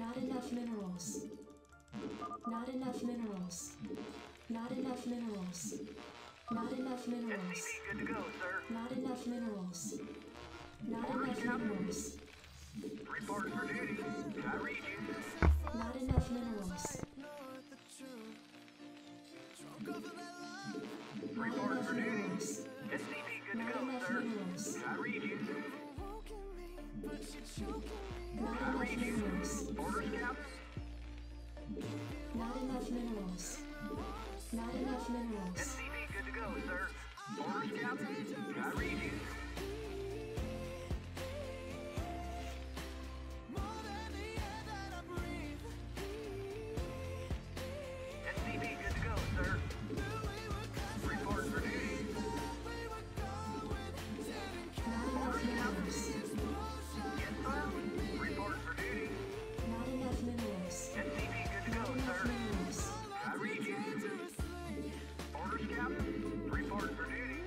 Not enough minerals. Not enough minerals. Not enough minerals. Not enough minerals. SCP good to go, sir. Not enough minerals. Not Orders, enough Captain. minerals. Report for duty. I read you. Not enough minerals. Not Report enough for duty. minerals. SCP good to Not go, enough sir. minerals. I read you. Not I enough read you. minerals. Orders, Captain. Not enough minerals. Not enough minerals. SCP good to go, sir. Orders, Captain. I read you. SCP good to go, sir. Report for duty. Not enough minerals. Yes, sir. Report for duty. Not enough minerals. SCP good to Not go, enough sir. minerals. I read you. Orders, Captain. Report for duty.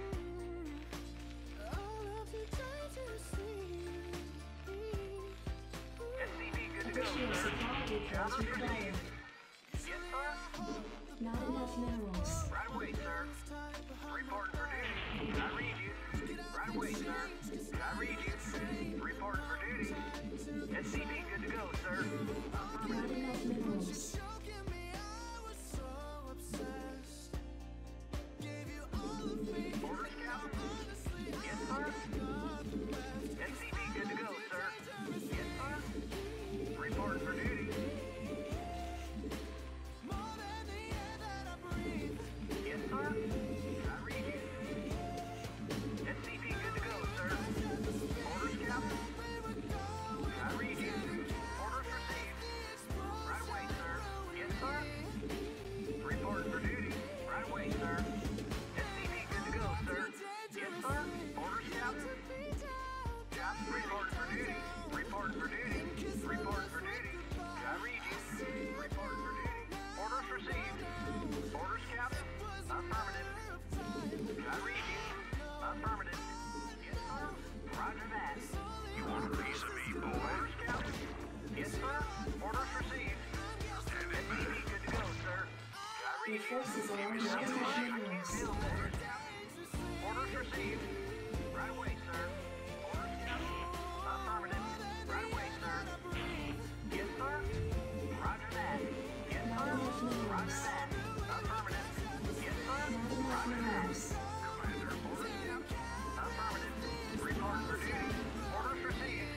SCP good to go, Additional sir. supply details Orders required. received. Yes, sir. Not enough minerals. Right away, sir. Report for duty. I read you. Right away, sir. I read you. Report for duty. SCP good to go, sir. Not enough minerals. Orders, Captain. Yes, sir. SCP good to go, sir. Yes, sir. Report for duty. Yes, sir. I read you. SCP good to go, sir. Orders, Captain. I read you. Orders received. Right away, sir. Yes, sir. Report for duty. Right away, sir. SCP good to go, sir. Yes, sir. Orders, Captain. Captain, report for duty. Report for duty. Report for duty. I read you. Report for duty. Orders received. Orders, Captain. Affirmative. I read you. Affirmative. Yes, sir. Roger that. You want a piece of me, boy? Orders, Captain. Yes, sir. Orders received. SCP good to go, sir. I Your read you. forces are under Yes, sir. enough I can't minerals. feel that. Orders received. Right away, sir. Orders, Captain. Affirmative. Right away, sir. Yes, sir. Roger that. Yes, Not sir. enough minerals. Roger that. Affirmative. Yes, sir. Not enough Roger that. minerals. Commander, orders, Captain. Affirmative. Report for duty. Orders received.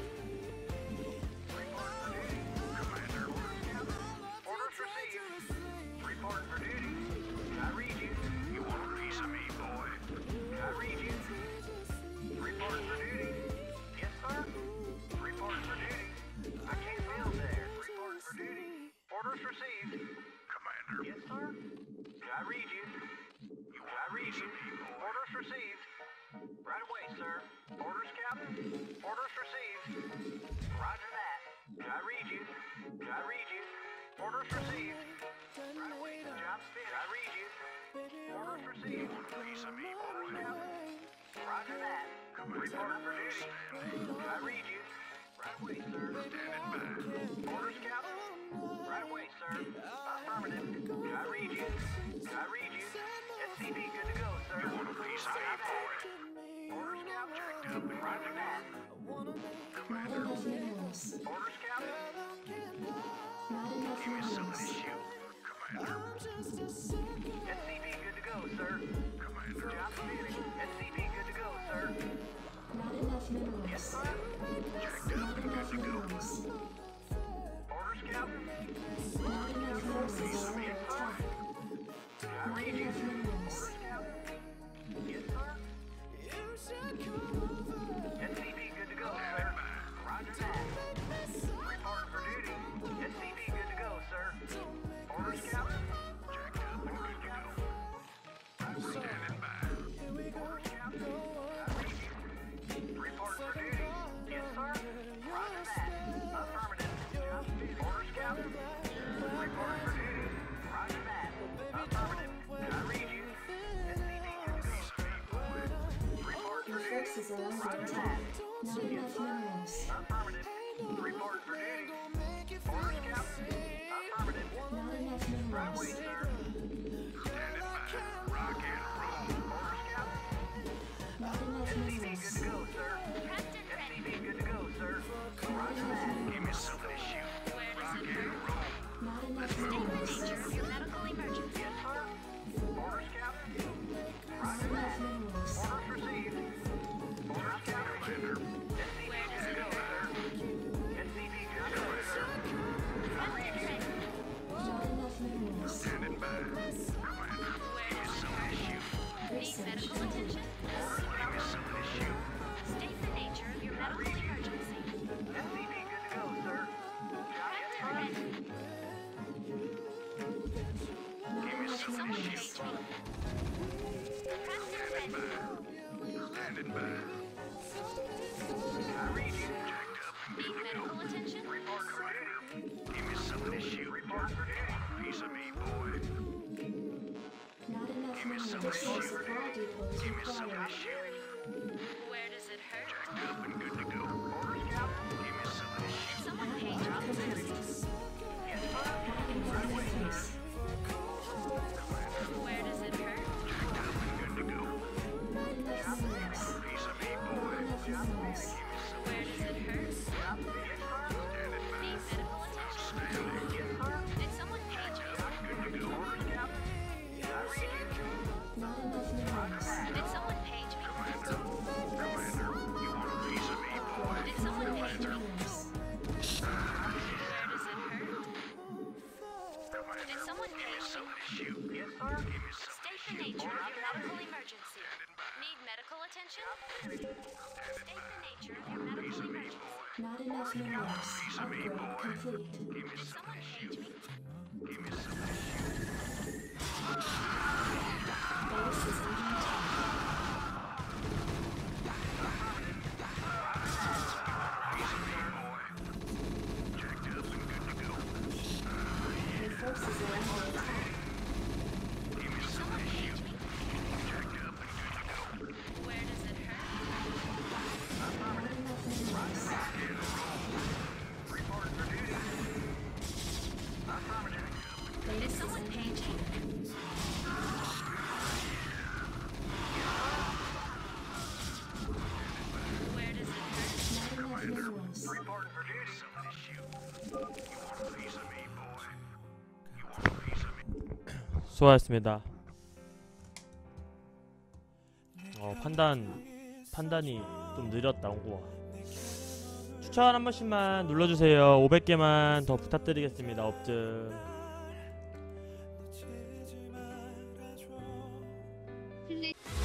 Report for duty. Commander, orders, Captain. Orders received. Report for duty. I read you. You want a piece of me, boy? I read you. Report for duty. Yes, sir. Report for duty. I can't feel there. Report for duty. Orders received. Commander. Yes, sir. I read you. I read you. Orders received. Right away, sir. Orders, Captain. Orders received. Roger that. I read you. I read you. Orders received. Right away. Job finished. I read you. Orders received. Piece of me, orders, Captain. Roger that. Report for duty. I read you. Right away, sir. Standing by. Orders, Captain. Right away, sir. Affirmative. I read you. I read you. SCP good to go, sir. You want a piece of me, boy? Orders, Captain. Roger that. Not enough minerals. Orders, Captain. Not enough minerals. Commander. SCP good to go, sir. Commander. Job finished. SCP good to go, sir. Not enough Yes, minerals. sir. Not enough minerals. Orders, Captain. Not enough forces are under attack. I Not read you. enough minerals. Orders, Captain. Yes, sir. SCP good to go, sir. Roger that. Report for duty. SCP good to go, sir. Orders, Captain. Orders to go. Standing by. Orders, Captain. I read you. Report for duty. Yes, sir. Roger that. Affirmative. Orders, Captain. Report for duty. Roger that. Affirmative. I read you. SCP good to go. Report for Your duty. forces are under Roger attack. that. Not enough minerals. Affirmative. Report for duty. Standing by. Rock and roll. Orders, Captain. Not enough SCV minerals. good to go, sir. SCV good to go, sir. Roger that. Give me something to shoot. Rock and roll. Not enough minerals. Your medical emergency. Yes, sir. Orders, Captain. Not Roger enough that. minerals. Orders received. Orders, Captain. SCV good to go, sir. SCV good to go, sir. I read you. Not enough minerals. Standing by. Commander, give me something to shoot. Need Research medical complete. attention? Give me something to shoot. State the nature of your medical emergency. SCV good to go, sir. Yes, sir. Not Give me enough something to minerals. shoot. Captain ready. Standing by. I read you. Jacked up and Need good to medical go. attention? Report for duty. Give me something to shoot. Report for duty. Piece of me, boy. Not enough Give me minerals. something to Additional shoot. supply depots Give me something required. to shoot. Where does it hurt? Jacked up and good to go. Orders, Captain. Give me something to shoot. Someone page Not me. complete. Yes, sir. Not enough minerals. Where does it hurt? Jacked up and good to go. Not enough minerals. Piece of me, Not boy. enough minerals. Where does it hurt? Yes, sir. Standing by. Need medical attention? Standing. Yes, sir. Did someone page me? Good to go. Orders, Captain. I read you. Not enough minerals. Did someone page me? Commander, you want a piece of me, boy? Did someone page me? Minerals. Where does it hurt? Commander, Did someone give me page me? something to shoot. Yes, sir. Give me something State to the shoot. nature of your medical emergency. Need medical attention? State the nature of your medical Piece of me, emergency. boy. Not enough minerals. Piece of me, Upgrade boy. complete. Give me Did something someone to page shoot. me? Give me something to shoot. Base is under attack. Piece of me, boy. Jacked up and good to go. Your forces are under attack. Give me something to shoot. Jacked up and good to go. Where does it hurt? Not enough minerals. Report for duty. Affirmative. Did someone page me? Where does it hurt? Not enough minerals. Report for duty. Something to shoot. You want a piece of me, boy? You want a piece of me? 수고하셨습니다. 판단이 좀 느렸다 온구와. 추천 한 번씩만 눌러주세요. 500개만 더 부탁드리겠습니다. 업증. 플랫